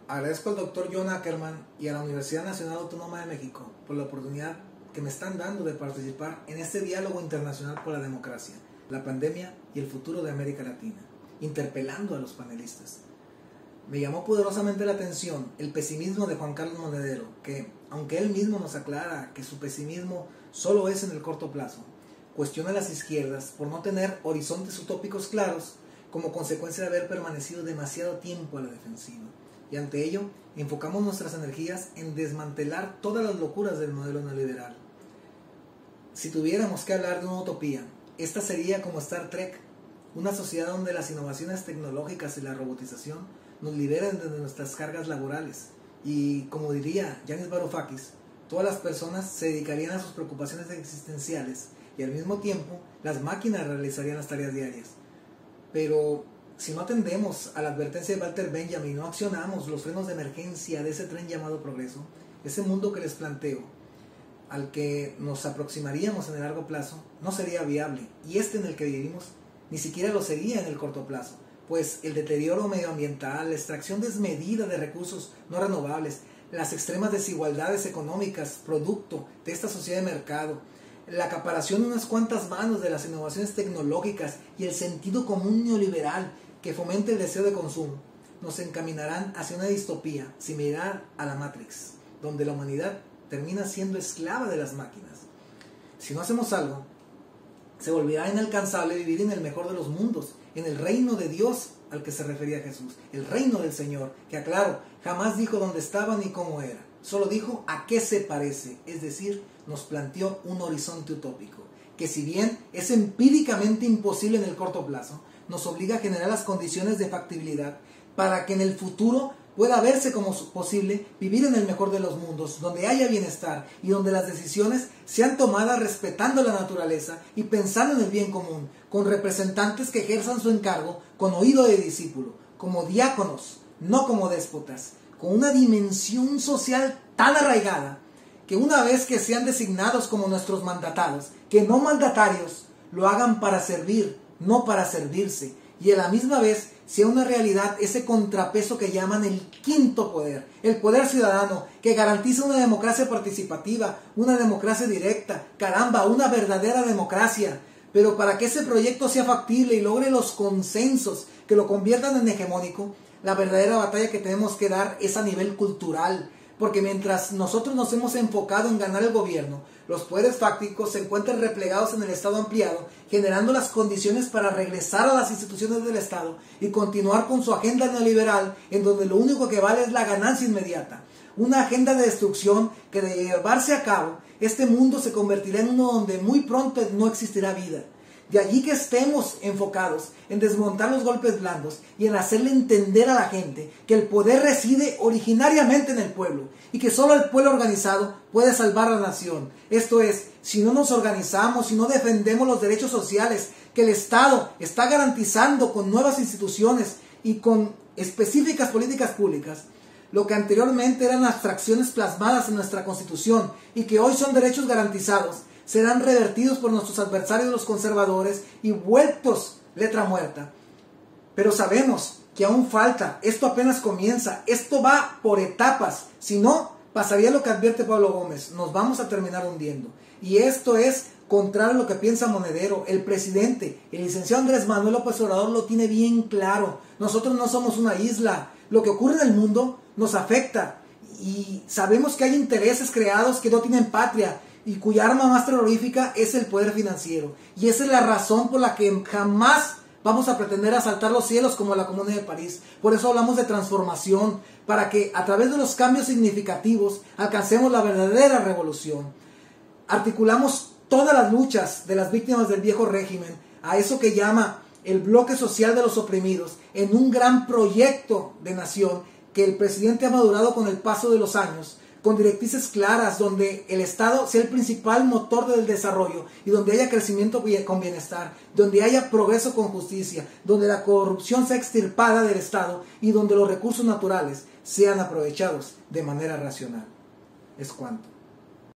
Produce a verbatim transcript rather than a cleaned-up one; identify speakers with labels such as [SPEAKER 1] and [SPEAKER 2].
[SPEAKER 1] Agradezco al doctor John Ackerman y a la Universidad Nacional Autónoma de México por la oportunidad que me están dando de participar en este diálogo internacional por la democracia, la pandemia y el futuro de América Latina, interpelando a los panelistas. Me llamó poderosamente la atención el pesimismo de Juan Carlos Monedero, que, aunque él mismo nos aclara que su pesimismo solo es en el corto plazo, cuestiona a las izquierdas por no tener horizontes utópicos claros como consecuencia de haber permanecido demasiado tiempo a la defensiva. Y ante ello, enfocamos nuestras energías en desmantelar todas las locuras del modelo neoliberal. Si tuviéramos que hablar de una utopía, esta sería como Star Trek, una sociedad donde las innovaciones tecnológicas y la robotización nos liberen de nuestras cargas laborales. Y como diría Yanis Varoufakis, todas las personas se dedicarían a sus preocupaciones existenciales y al mismo tiempo las máquinas realizarían las tareas diarias. Pero si no atendemos a la advertencia de Walter Benjamin y no accionamos los frenos de emergencia de ese tren llamado progreso, ese mundo que les planteo, al que nos aproximaríamos en el largo plazo, no sería viable, y este en el que vivimos ni siquiera lo sería en el corto plazo, pues el deterioro medioambiental, la extracción desmedida de recursos no renovables, las extremas desigualdades económicas producto de esta sociedad de mercado, la acaparación de unas cuantas manos de las innovaciones tecnológicas y el sentido común neoliberal que fomente el deseo de consumo, nos encaminarán hacia una distopía similar a la Matrix, donde la humanidad termina siendo esclava de las máquinas. Si no hacemos algo, se volverá inalcanzable vivir en el mejor de los mundos, en el reino de Dios al que se refería Jesús, el reino del Señor, que aclaro, jamás dijo dónde estaba ni cómo era, solo dijo a qué se parece, es decir, nos planteó un horizonte utópico, que si bien es empíricamente imposible en el corto plazo, nos obliga a generar las condiciones de factibilidad para que en el futuro pueda verse como posible vivir en el mejor de los mundos, donde haya bienestar y donde las decisiones sean tomadas respetando la naturaleza y pensando en el bien común, con representantes que ejerzan su encargo con oído de discípulo, como diáconos, no como déspotas, con una dimensión social tan arraigada que una vez que sean designados como nuestros mandatados, que no mandatarios, lo hagan para servir, no para servirse, y a la misma vez sea una realidad ese contrapeso que llaman el quinto poder, el poder ciudadano, que garantiza una democracia participativa, una democracia directa, caramba, una verdadera democracia. Pero para que ese proyecto sea factible y logre los consensos que lo conviertan en hegemónico, la verdadera batalla que tenemos que dar es a nivel cultural, porque mientras nosotros nos hemos enfocado en ganar el gobierno, los poderes fácticos se encuentran replegados en el Estado ampliado, generando las condiciones para regresar a las instituciones del Estado y continuar con su agenda neoliberal, en donde lo único que vale es la ganancia inmediata. Una agenda de destrucción que, de llevarse a cabo, este mundo se convertirá en uno donde muy pronto no existirá vida. De allí que estemos enfocados en desmontar los golpes blandos y en hacerle entender a la gente que el poder reside originariamente en el pueblo y que solo el pueblo organizado puede salvar a la nación. Esto es, si no nos organizamos, si no defendemos los derechos sociales que el Estado está garantizando con nuevas instituciones y con específicas políticas públicas, lo que anteriormente eran abstracciones plasmadas en nuestra Constitución y que hoy son derechos garantizados, serán revertidos por nuestros adversarios los conservadores y vueltos letra muerta. Pero sabemos que aún falta, esto apenas comienza, esto va por etapas, si no, pasaría lo que advierte Pablo Gómez, nos vamos a terminar hundiendo. Y esto es contrario a lo que piensa Monedero, el presidente, el licenciado Andrés Manuel López Obrador lo tiene bien claro, nosotros no somos una isla, lo que ocurre en el mundo nos afecta y sabemos que hay intereses creados que no tienen patria, y cuya arma más terrorífica es el poder financiero. Y esa es la razón por la que jamás vamos a pretender asaltar los cielos como la Comuna de París. Por eso hablamos de transformación, para que a través de los cambios significativos alcancemos la verdadera revolución. Articulamos todas las luchas de las víctimas del viejo régimen a eso que llama el bloque social de los oprimidos en un gran proyecto de nación que el presidente ha madurado con el paso de los años, con directrices claras, donde el Estado sea el principal motor del desarrollo y donde haya crecimiento con bienestar, donde haya progreso con justicia, donde la corrupción sea extirpada del Estado y donde los recursos naturales sean aprovechados de manera racional. Es cuanto.